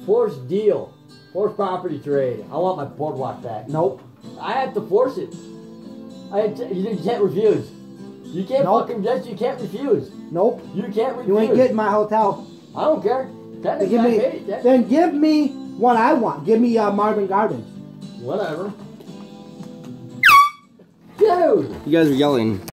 Forced deal. Forced property trade. I want my boardwalk back. Nope. I have to force it. You can't refuse. You can't fucking just. You can't refuse. Nope. You can't refuse. You ain't getting my hotel. I don't care. Then give me what I want. Give me Marvin Gardens. Whatever. Dude. You guys are yelling.